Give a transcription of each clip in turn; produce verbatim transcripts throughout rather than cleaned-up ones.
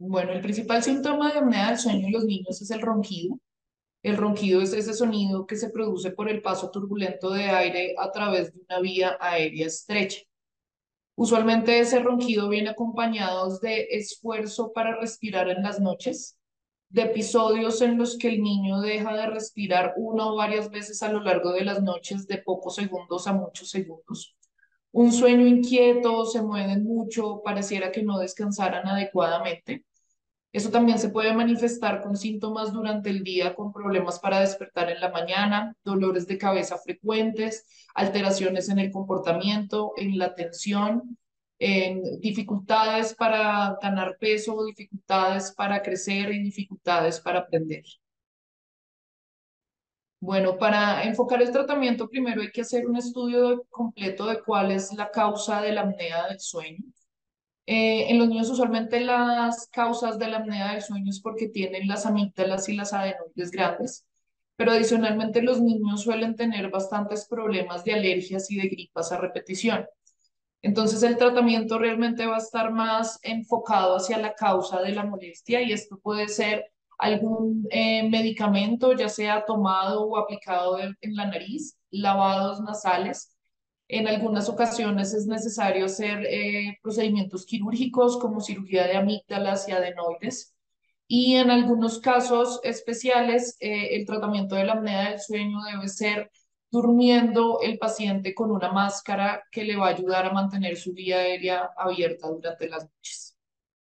Bueno, el principal síntoma de apnea del sueño en los niños es el ronquido. El ronquido es ese sonido que se produce por el paso turbulento de aire a través de una vía aérea estrecha. Usualmente ese ronquido viene acompañado de esfuerzo para respirar en las noches, de episodios en los que el niño deja de respirar una o varias veces a lo largo de las noches, de pocos segundos a muchos segundos. Un sueño inquieto, se mueven mucho, pareciera que no descansaran adecuadamente. Eso también se puede manifestar con síntomas durante el día, con problemas para despertar en la mañana, dolores de cabeza frecuentes, alteraciones en el comportamiento, en la atención, en dificultades para ganar peso, dificultades para crecer y dificultades para aprender. Bueno, para enfocar el tratamiento, primero hay que hacer un estudio completo de cuál es la causa de la apnea del sueño. Eh, en los niños usualmente las causas de la apnea del sueño es porque tienen las amígdalas y las adenoides grandes, pero adicionalmente los niños suelen tener bastantes problemas de alergias y de gripas a repetición. Entonces el tratamiento realmente va a estar más enfocado hacia la causa de la molestia y esto puede ser algún eh, medicamento, ya sea tomado o aplicado en, en la nariz, lavados nasales. En algunas ocasiones es necesario hacer eh, procedimientos quirúrgicos como cirugía de amígdalas y adenoides. Y en algunos casos especiales, eh, el tratamiento de la apnea del sueño debe ser durmiendo el paciente con una máscara que le va a ayudar a mantener su vía aérea abierta durante las noches.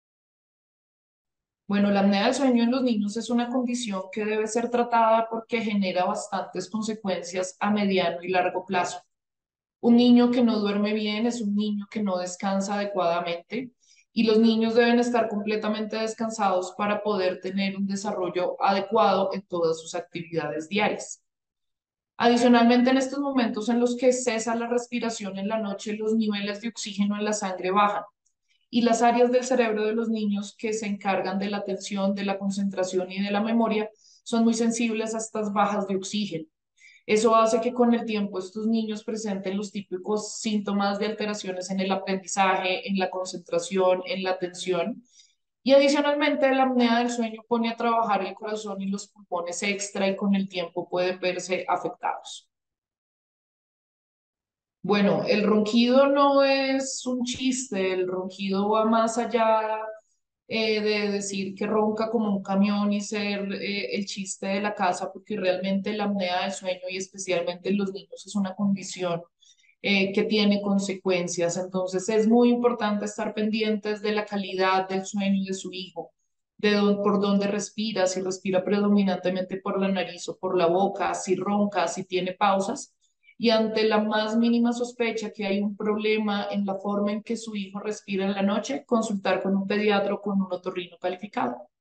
Bueno, la apnea del sueño en los niños es una condición que debe ser tratada porque genera bastantes consecuencias a mediano y largo plazo. Un niño que no duerme bien es un niño que no descansa adecuadamente y los niños deben estar completamente descansados para poder tener un desarrollo adecuado en todas sus actividades diarias. Adicionalmente, en estos momentos en los que cesa la respiración en la noche, los niveles de oxígeno en la sangre bajan y las áreas del cerebro de los niños que se encargan de la atención, de la concentración y de la memoria son muy sensibles a estas bajas de oxígeno. Eso hace que con el tiempo estos niños presenten los típicos síntomas de alteraciones en el aprendizaje, en la concentración, en la atención. Y adicionalmente, la apnea del sueño pone a trabajar el corazón y los pulmones extra y con el tiempo pueden verse afectados. Bueno, el ronquido no es un chiste, el ronquido va más allá eh, de decir que ronca como un camión y ser eh, el chiste de la casa, porque realmente la apnea del sueño y especialmente en los niños es una condición eh, que tiene consecuencias. Entonces es muy importante estar pendientes de la calidad del sueño de su hijo, de dó- por dónde respira, si respira predominantemente por la nariz o por la boca, si ronca, si tiene pausas. Y ante la más mínima sospecha que hay un problema en la forma en que su hijo respira en la noche, consultar con un pediatra o con un otorrino calificado.